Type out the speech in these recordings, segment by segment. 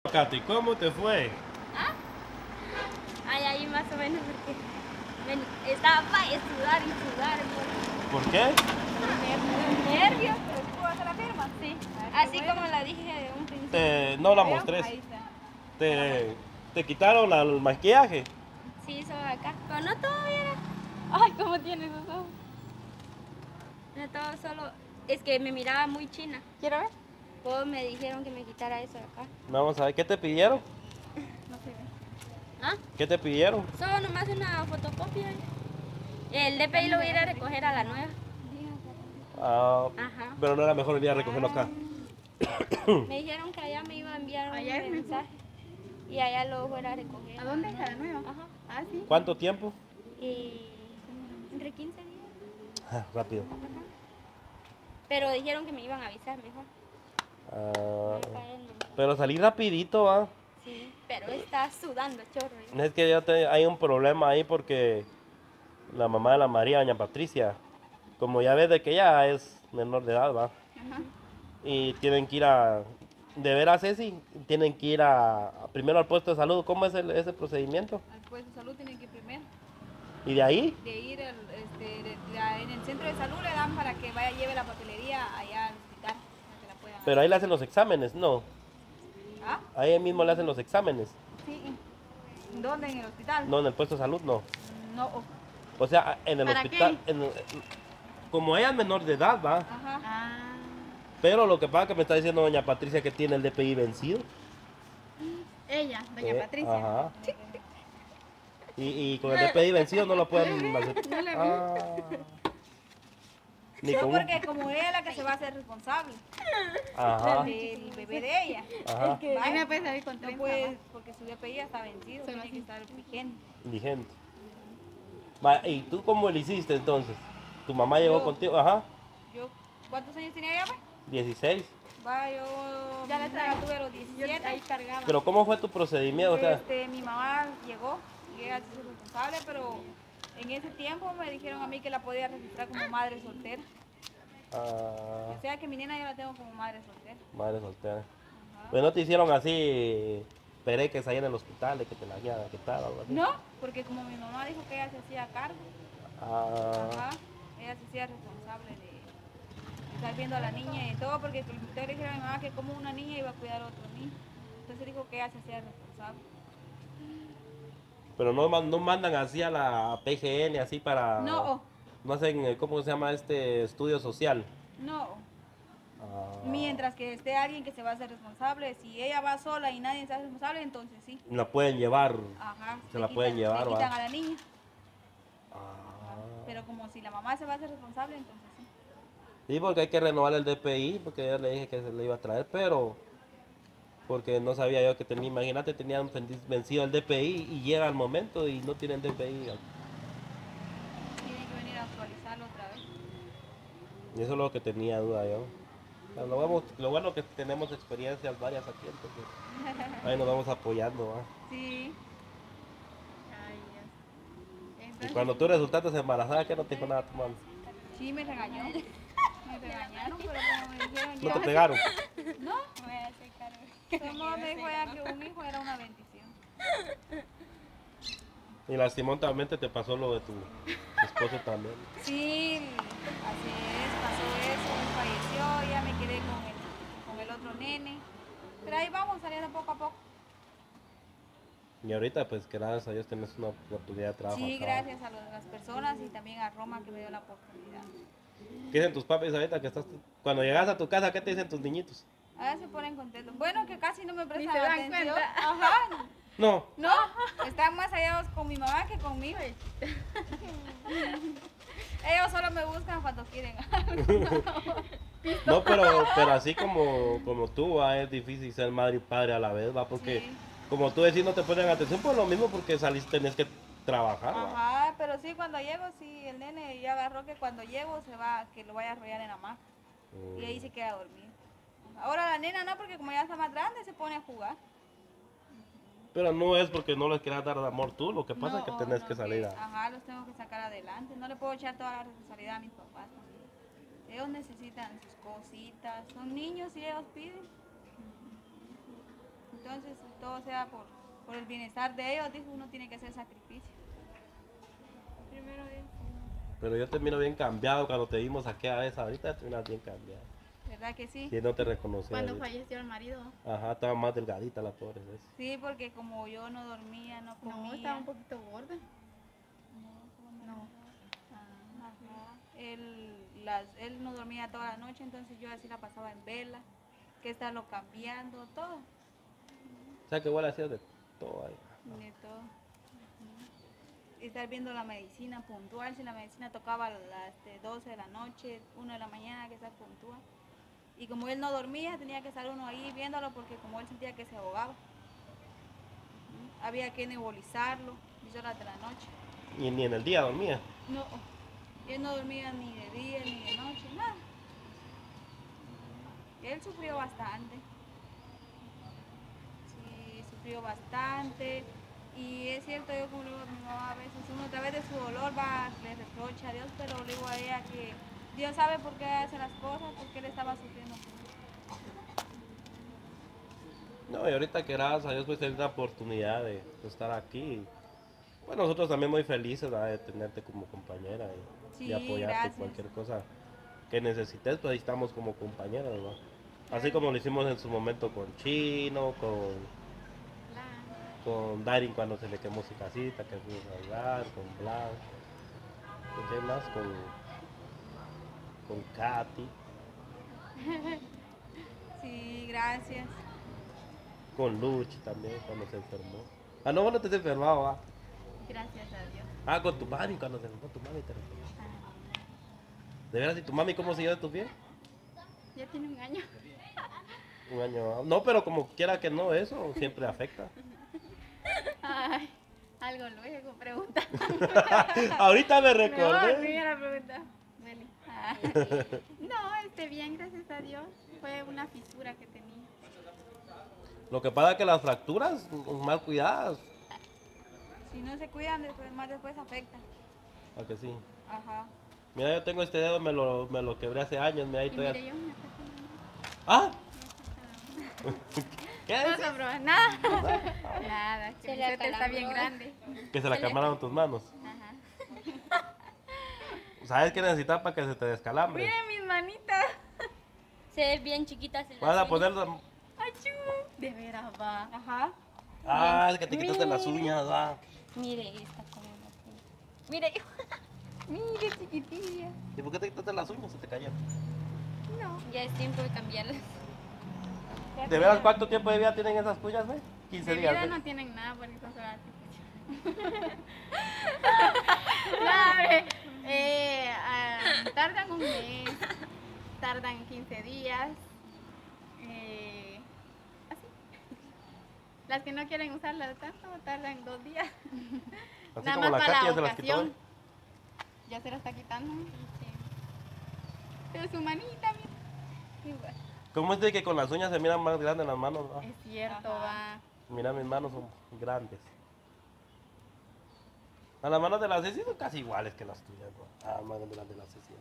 Katy, ¿cómo te fue? ¿Ah? Ay, ahí más o menos porque estaba para sudar y sudar. ¿Por qué? Nervios. ¿Pero tú vas a la firma? Sí. Ah, Así qué como bueno. la dije de un principio. No la ¿Veo? mostrés. Ahí está. Te quitaron el maquillaje. Sí, eso acá. Pero no todo era. Ay, ¿cómo tienes esos ojos? No todo solo. Es que me miraba muy china. ¿Quiero ver? Todos me dijeron que me quitara eso de acá. Vamos a ver, ¿qué te pidieron? No sé. ¿Ah? ¿Qué te pidieron? Solo nomás una fotocopia. El DPI lo voy a ir a recoger a la nueva. Ah, Ajá. pero no era mejor venir a recogerlo acá. Me dijeron que allá me iba a enviar Allá es un mejor. mensaje. Y allá lo fuera a recoger. ¿A dónde? ¿A la nueva? Ajá. Ah, sí. ¿Cuánto tiempo? Y entre 15 días. Ah, rápido. Ajá. Pero dijeron que me iban a avisar mejor. Ah, Acá en el- pero salí rapidito, va. Sí, pero está sudando chorro. Es que hay un problema ahí porque la mamá de la María, doña Patricia, como ya ves de que ella es menor de edad, va. Ajá. Y tienen que ir de veras Ceci, tienen que ir primero al puesto de salud. ¿Cómo es ese procedimiento? Al puesto de salud tienen que ir primero. Y de ahí, De ir en el centro de salud le dan para que vaya lleve la papelería allá al hospital. Para que la puedan pero ahí le hacen los exámenes, no. ¿Ah? Ahí mismo le hacen los exámenes, Sí. ¿Dónde? ¿En el hospital? no en el puesto de salud, no. No. Oh. O sea, en el ¿Para hospital, como ella es menor de edad, va. Ajá. Ah. Pero lo que pasa es que me está diciendo doña Patricia que tiene el DPI vencido. Ella, doña Patricia. Ajá. Y con el DPI vencido no lo pueden hacer. No le vi. Ah. Ni No, con un- porque como ella es la que se va a hacer responsable Ajá. del bebé de ella. Ajá. Ahí me puede salir con 30. No puede, porque su DPI ya está vencido, tiene que estar vigente. Vigente. Va, ¿y tú cómo le hiciste entonces? ¿Tu mamá llegó Yo. contigo? Ajá. Yo, ¿cuántos años tenía ella? 16. Va, yo ya la tuve a los 17. Ahí cargaba. Pero ¿cómo fue tu procedimiento? O sea, Mi mamá llegó y ella se hizo responsable, pero en ese tiempo me dijeron a mí que la podía registrar como madre soltera. ah, O sea que mi nena yo la tengo como madre soltera. madre soltera. Ajá. Pues no te hicieron así pereques ahí en el hospital de que te la iban a quitar o algo así. No, porque como mi mamá dijo que ella se hacía cargo, Ah, ajá, ella se hacía responsable de estar viendo a la niña y todo, porque ustedes le dijeron a mi mamá que como una niña iba a cuidar a otro niño. Entonces dijo que ella se hacía responsable. pero no mandan así a la PGN así para... No, No hacen, ¿cómo se llama este estudio social? no. Ah, Mientras que esté alguien que se va a hacer responsable, si ella va sola y nadie se hace responsable, entonces sí. la pueden llevar. Ajá. Se le la pueden llevar, le ¿va? quitan a la niña. Ah. Pero como si la mamá se va a hacer responsable, entonces sí. Sí, porque hay que renovar el DPI, porque yo le dije que se le iba a traer, pero porque no sabía yo que tenía, imagínate, tenían vencido el DPI y llega el momento y no tienen DPI. Tienen que venir a actualizarlo otra vez. Y eso es lo que tenía duda yo. Pero lo bueno que tenemos experiencias varias aquí, entonces ahí nos vamos apoyando, ¿va? Sí. Y cuando tú resultaste embarazada, ¿qué no te dijo nada tu mamá? Sí, me regañó. Me regañaron, pero como me dijeron ¿No ya. te pegaron? No, me voy a hacer cargo. Solo me dijo ella que un hijo era una bendición. Y lastimosamente te pasó lo de tu esposo también. Sí, así es, pasó eso, falleció, ya me quedé con el otro nene. Pero ahí vamos saliendo poco a poco. Y ahorita, pues, gracias a Dios tienes una oportunidad de trabajo. Sí, acá. gracias a las personas y también a Roma que me dio la oportunidad. ¿Qué dicen tus papis ahorita que estás... Cuando llegas a tu casa, ¿qué te dicen tus niñitos? Ahora se ponen contentos. Bueno, que casi no me prestan se dan atención. cuenta. Ajá. No, No, están más hallados con mi mamá que conmigo. Ellos solo me buscan cuando quieren algo. no, pero así como tú, va, es difícil ser madre y padre a la vez, va, porque Sí. como tú decís, no te ponen atención por lo mismo, porque saliste, tenés que trabajar, va. Ajá, pero sí, cuando llego, sí, el nene ya agarró que cuando llego se va, que lo vaya a arrollar en la hamaca. Y ahí se queda dormido. Ahora la nena no, porque como ya está más grande, se pone a jugar. Pero no es porque no les quieras dar amor tú, lo que pasa es que No, tenés no, que salir a... Ajá, los tengo que sacar adelante. No le puedo echar toda la responsabilidad a mis papás también. Ellos necesitan sus cositas. Son niños y ellos piden. Entonces, todo sea por el bienestar de ellos, dijo, uno tiene que hacer sacrificio. Primero Dios. Pero yo termino bien cambiado cuando te vimos aquí a esa. Ahorita terminas bien cambiado. ¿Verdad que sí? ¿Quién no te reconoció? Cuando falleció el marido. Ajá, estaba más delgadita la pobre. ¿Ves? Sí, porque como yo no dormía, no comía. No, estaba un poquito gorda. No. Ajá. Él no dormía toda la noche, entonces yo así la pasaba en vela, que estarlo cambiando, todo, O sea que igual hacías de todo ahí. de todo. Ujú. Estar viendo la medicina puntual, si la medicina tocaba a las 12 de la noche, 1 de la mañana, que estar puntual. Y como él no dormía, tenía que estar uno ahí viéndolo porque como él sentía que se ahogaba. Ujú. Había que nebulizarlo, 10 horas de la noche. Y ni en el día dormía. No, él no dormía ni de día ni de noche, nada. Él sufrió bastante. Sí, sufrió bastante. Y es cierto, yo como le digo a mi mamá, a veces uno a través de su dolor le reprocha a Dios, pero le digo a ella que Dios sabe por qué hace las cosas, porque él estaba sufriendo mucho. No, y ahorita que gracias a Dios pues tener la oportunidad de estar aquí. Bueno, nosotros también muy felices, ¿verdad?, de tenerte como compañera y Sí, de apoyarte gracias. cualquier cosa que necesites, pues ahí estamos como compañeros, ¿no? Así como lo hicimos en su momento con Chino, con Darin cuando se le quemó su casita, que fuimos a hablar, con Blanc, ¿con qué más? Con Katy, Sí, gracias. con Luchi también cuando se enfermó. Ah, no, bueno, te has enfermado, ¿va? Gracias a Dios. Ah, con tu mami, cuando se enfermó tu mami te enfermó. ¿De veras? ¿Y tu mami cómo siguió de tu piel? Ya tiene un año. Un año. No, pero como quiera que no, eso siempre afecta. Ay, algo luego pregunta. Ahorita me No, recordé. primera pregunta. Meli. No, bien, gracias a Dios. Fue una fisura que tenía. Lo que pasa es que las fracturas, mal cuidadas. Si no se cuidan, más después afectan. ¿A que sí? Ajá. Mira, yo tengo este dedo, me lo quebré hace años, mira ahí Y todavía. mire, yo me está quemando. ¿Ah? ¿Qué No dices? se prueba nada. Nada, que Se mi le suéter está bien acalambró. grande. Que se la quemaron tus manos. Ajá. ¿Sabes qué necesitas para que se te descalambre? Miren mis manitas. Se ve bien chiquitas en Vas las a poner... Achú. De veras va. Ajá. Ah, es que te quitaste las uñas, va. Mire, esta como así. Mire, mire chiquitilla. ¿Y por qué te quitaste las uñas? Se te cayeron. No, ya es tiempo de cambiarlas. ¿De veras cuánto tiempo de vida tienen esas tuyas, ve? 15 De días, vida ve. no tienen nada por eso se va a Nada, tardan un mes, tardan 15 días. Así. Las que no quieren usarlas tanto tardan 2 días. Así Nada como más la para Katy ya la se las quitó, ocasión. ¿eh? Ya se la está quitando. Pero su manita, mira. Igual. ¿Cómo es de que con las uñas se miran más grandes las manos, va? Es cierto, Ajá. va. Mira, mis manos son grandes. A las manos de la Ceci son casi iguales que las tuyas, ¿no? Ah, más grandes las de la Ceci.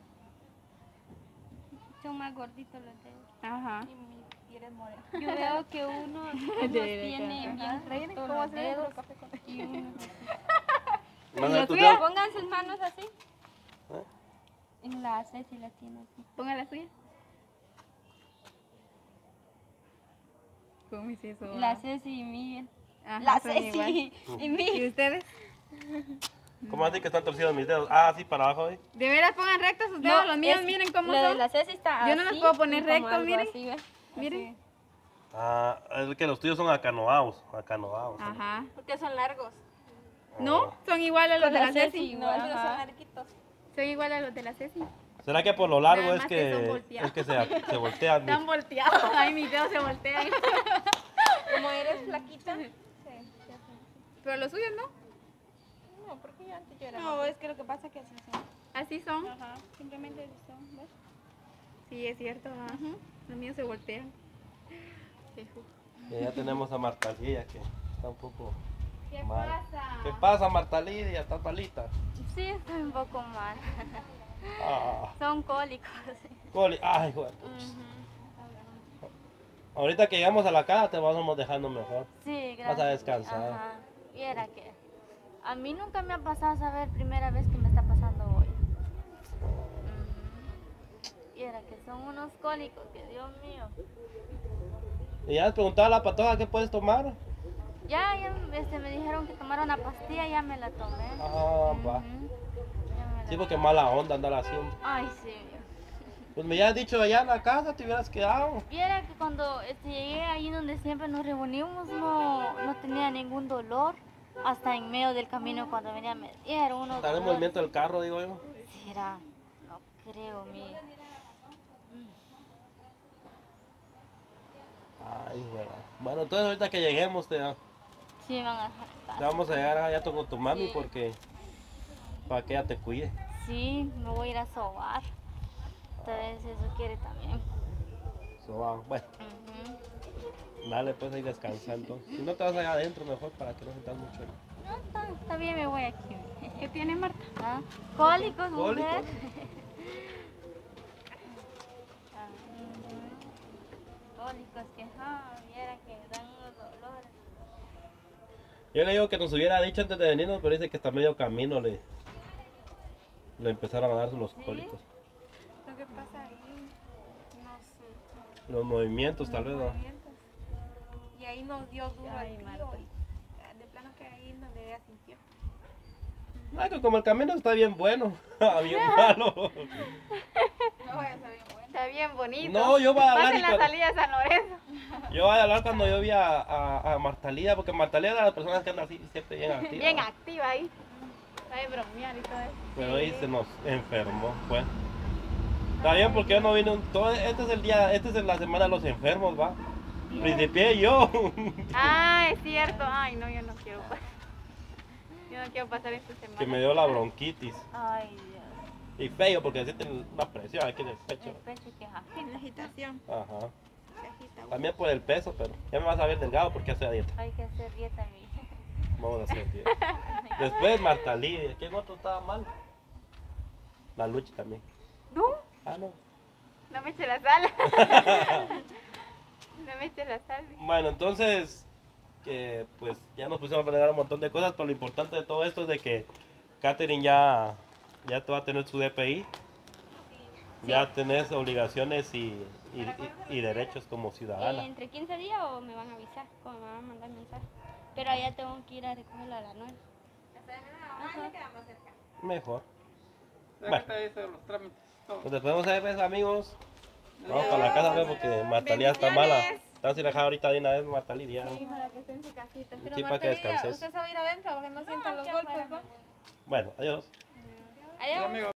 Son más gorditos los dedos. Ajá. Y eres morena. Yo veo que uno tiene bien rectos ¿Cómo los se ve? dedos Café con y uno... Más de tus Suya, dedos. pongan sus manos así. ¿Eh? En la Ceci la tiene así. Ponga la suya. ¿Cómo es eso? La Ceci y Miguel. Ajá, La son igual. Ceci y ¿Y Miguel. ustedes? ¿Cómo así que están torcidos mis dedos? Ah, sí, para abajo, ¿eh? De veras pongan rectos sus dedos, los míos es- miren cómo lo de son. la Ceci está Yo no los así, puedo poner y como rectos, algo miren. así, ¿ve? Miren. Ah, es que los tuyos son acanoados. Acanoados. Ajá. Porque son largos. ¿No? Son iguales a los Con de la la Ceci Ceci. igual. Ajá. larguitos. Son iguales a los de la Ceci. ¿Será que por lo largo Nada es más que son que, volteados. es que se voltean? Están volteados. Ay, mis dedos se voltean. Como eres flaquita. Pero los suyos no. No, porque yo antes yo era No, es que lo que pasa es que así son. Así son. Ajá. Simplemente así son, ¿ves? Sí, es cierto. ¿Va? Los míos se voltean. Jeju. Y ya tenemos a Marta Lidia que está un poco ¿Qué mal. pasa? ¿Qué pasa, Marta Lidia? ¿Estás malita? Sí, estoy un poco mal. Ah, Son cólicos. Coli. Ay, joder. Ahorita que llegamos a la casa te vamos dejando mejor. Sí, gracias. Vas a descansar. Ajá. Viera que a mí nunca me ha pasado saber primera vez que me está pasando hoy. Viera que son unos cólicos que Dios mío. Y ya les preguntaba a la patoja qué puedes tomar. Ya me dijeron que tomara una pastilla, ya me la tomé. Ah, va. Ujú. Ya me la Sí, porque mala onda andar haciendo. Ay, sí. Dios. Pues me hubieras dicho allá en la casa, te hubieras quedado. Viera que cuando llegué ahí donde siempre nos reunimos no tenía ningún dolor. Hasta en medio del camino cuando venía me dieron unos Estar en dolores. movimiento del carro, digo yo. Será, no creo, mi. Ay, bueno, entonces ahorita que lleguemos Sí, me van a dejar en te casa. vamos a llegar allá con tu mami Sí. porque para que ella te cuide. Sí, me voy a ir a sobar. Tal vez eso quiere también. Bueno, Ujú. dale pues ahí descansa entonces. Si no te vas allá adentro mejor para que no sientas mucho. No, está bien, me voy aquí. ¿Qué tiene Marta? ¿Ah? Cólicos, Cólicos. mujer. Cólicos que, viera que dan unos dolores. Yo le digo que nos hubiera dicho antes de venirnos, pero dice que está medio camino le empezaron a dar los cólicos. Lo que pasa ahí, no sé, Los movimientos tal vez, ¿no? movimientos. Y ahí nos dio duro Ay, al tío. Marta. De plano que ahí es donde ella sintió. Ay, que como el camino está bien bueno, bien malo. No voy a ser bien buena. Está bien bonito. No, yo voy a hablar Más y en la cuando- salida de San Lorenzo. Yo voy a hablar cuando yo vi a Martalía, porque Martalía es de las personas que andan así siempre bien activas. Bien activa ahí. Sabe bromear y todo eso. Pero ahí se nos enfermó, pues. Está bien porque yo no vine este es el día, esta es la semana de los enfermos, va. Principié yo. Ah, es cierto. Ay, no, yo no quiero pasar. Yo no quiero pasar esta semana. Que me dio la bronquitis. Ay, Dios. Y feo porque sienten una presión aquí en el El pecho. pecho que La agitación. Ajá. Se agita. También por el peso, pero ya me vas a ver delgado porque hace dieta. hay que hacer dieta, mi. Vamos a hacer dieta. Después Martalí, ¿quién otro estaba mal? La Luchi también. No, Ah, no. no me eche la sal. No me eche la sal. Bueno, entonces, que pues ya nos pusimos a planear un montón de cosas, pero lo importante de todo esto es de que Katherine ya te va a tener su DPI, ya tenés obligaciones y derechos como ciudadana. ¿Entre 15 días o me van a avisar? ¿Cómo me van a mandar mensaje? Pero allá tengo que ir a recogerlo a las 9. Mejor. Ya Bueno. que te hice los trámites. todo. Pues después vamos a ver, amigos. Vamos para la casa pues, porque Martalía está mala. Estás a dejar ahorita de una vez Martalía. Sí, para que esté en su casita. Sí, para que descanses. Usted se va a ir adentro para que no sienta los golpes, ¿no? Bueno, adiós. Sí, Adiós. amigo.